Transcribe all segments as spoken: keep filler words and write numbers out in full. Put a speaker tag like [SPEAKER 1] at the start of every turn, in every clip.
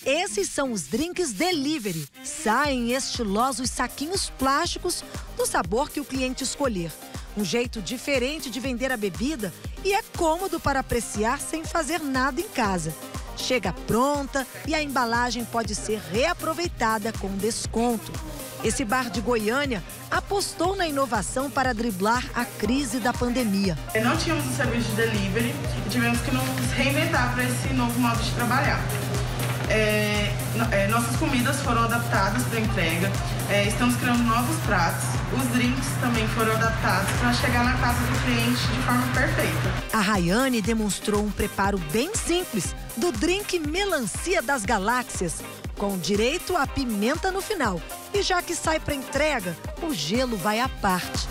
[SPEAKER 1] Esses são os drinks delivery. Saem em estilosos saquinhos plásticos do sabor que o cliente escolher. Um jeito diferente de vender a bebida e é cômodo para apreciar sem fazer nada em casa. Chega pronta e a embalagem pode ser reaproveitada com desconto. Esse bar de Goiânia apostou na inovação para driblar a crise da pandemia.
[SPEAKER 2] Não tínhamos um serviço de delivery e tivemos que nos reinventar para esse novo modo de trabalhar. É, é, nossas comidas foram adaptadas para entrega, é, estamos criando novos pratos, os drinks também foram adaptados para chegar na casa do cliente de forma perfeita.
[SPEAKER 1] A Rayane demonstrou um preparo bem simples do drink Melancia das Galáxias, com direito a pimenta no final. E já que sai para entrega, o gelo vai à parte.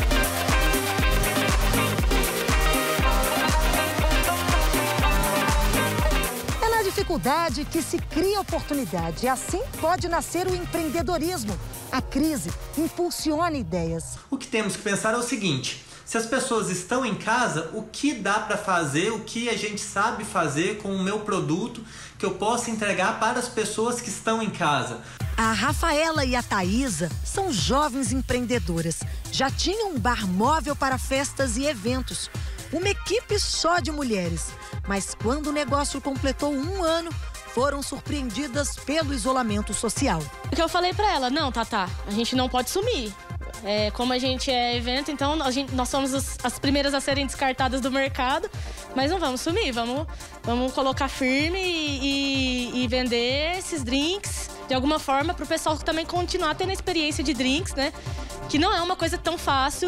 [SPEAKER 1] Dificuldade que se cria oportunidade e assim pode nascer o empreendedorismo. A crise impulsiona ideias.
[SPEAKER 3] O que temos que pensar é o seguinte: se as pessoas estão em casa, o que dá para fazer, o que a gente sabe fazer com o meu produto que eu possa entregar para as pessoas que estão em casa.
[SPEAKER 1] A Rafaela e a Thaísa são jovens empreendedoras. Já tinham um bar móvel para festas e eventos. Uma equipe só de mulheres. Mas quando o negócio completou um ano, foram surpreendidas pelo isolamento social.
[SPEAKER 4] O que eu falei pra ela, não, Tatá, a gente não pode sumir. É, como a gente é evento, então a gente, nós somos as, as primeiras a serem descartadas do mercado, mas não vamos sumir, vamos, vamos colocar firme e, e, e vender esses drinks de alguma forma para o pessoal também continuar tendo a experiência de drinks, né? Que não é uma coisa tão fácil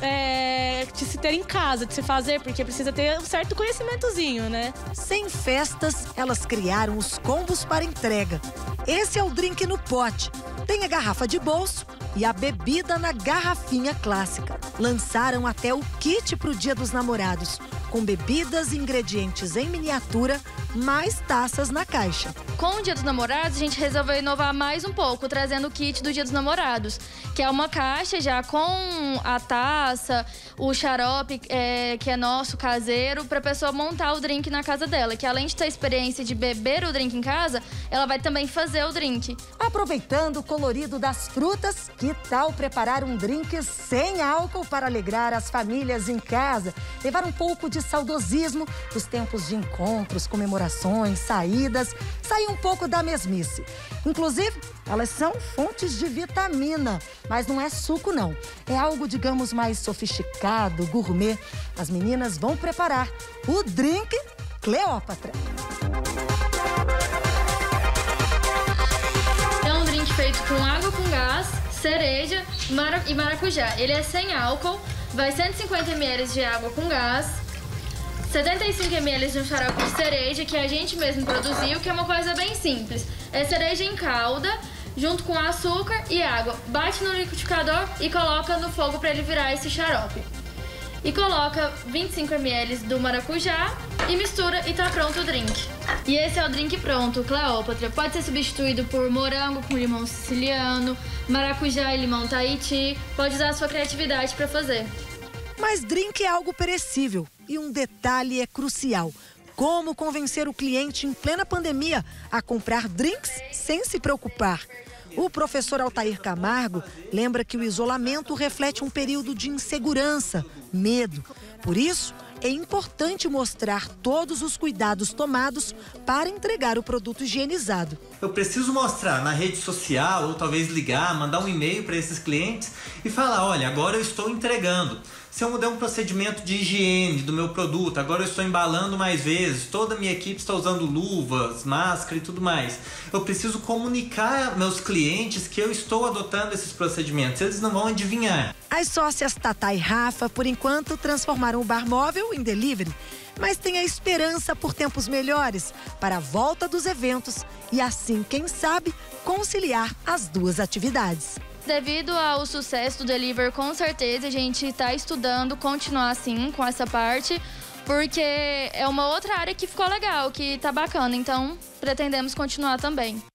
[SPEAKER 4] é, de se ter em casa, de se fazer, porque precisa ter um certo conhecimentozinho, né?
[SPEAKER 1] Sem festas, elas criaram os combos para entrega. Esse é o drink no pote. Tem a garrafa de bolso e a bebida na garrafinha clássica. Lançaram até o kit para o Dia dos Namorados, com bebidas e ingredientes em miniatura, mais taças na caixa.
[SPEAKER 5] Com o Dia dos Namorados, a gente resolveu inovar mais um pouco, trazendo o kit do Dia dos Namorados, que é uma caixa já com a taça, o xarope, é, que é nosso, caseiro, para a pessoa montar o drink na casa dela, que além de ter a experiência de beber o drink em casa, ela vai também fazer o drink.
[SPEAKER 1] Aproveitando o colorido das frutas, que tal preparar um drink sem álcool para alegrar as famílias em casa? Levar um pouco de saudosismo dos tempos de encontros, comemorações, saídas, sair um pouco da mesmice. Inclusive, elas são fontes de vitamina, mas não é suco não. É algo, digamos, mais sofisticado, gourmet. As meninas vão preparar o drink Cleópatra.
[SPEAKER 5] É um drink feito com água com gás, cereja mara e maracujá. Ele é sem álcool, vai cento e cinquenta mililitros de água com gás, setenta e cinco mililitros de um xarope de cereja, que a gente mesmo produziu, que é uma coisa bem simples. É cereja em calda, junto com açúcar e água. Bate no liquidificador e coloca no fogo para ele virar esse xarope. E coloca vinte e cinco mililitros do maracujá e mistura e tá pronto o drink. E esse é o drink pronto, Cleópatra. Pode ser substituído por morango com limão siciliano, maracujá e limão Tahiti. Pode usar a sua criatividade para fazer.
[SPEAKER 1] Mas drink é algo perecível e um detalhe é crucial. Como convencer o cliente em plena pandemia a comprar drinks sem se preocupar? O professor Altair Camargo lembra que o isolamento reflete um período de insegurança, medo. Por isso, é importante mostrar todos os cuidados tomados para entregar o produto higienizado.
[SPEAKER 3] Eu preciso mostrar na rede social, ou talvez ligar, mandar um e-mail para esses clientes e falar, olha, agora eu estou entregando. Se eu mudar um procedimento de higiene do meu produto, agora eu estou embalando mais vezes, toda a minha equipe está usando luvas, máscara e tudo mais. Eu preciso comunicar aos meus clientes que eu estou adotando esses procedimentos, eles não vão adivinhar.
[SPEAKER 1] As sócias Tatá e Rafa, por enquanto, transformaram o bar móvel em delivery, mas tem a esperança por tempos melhores para a volta dos eventos e assim, quem sabe, conciliar as duas atividades.
[SPEAKER 5] Devido ao sucesso do delivery, com certeza a gente está estudando continuar assim com essa parte, porque é uma outra área que ficou legal, que tá bacana, então pretendemos continuar também.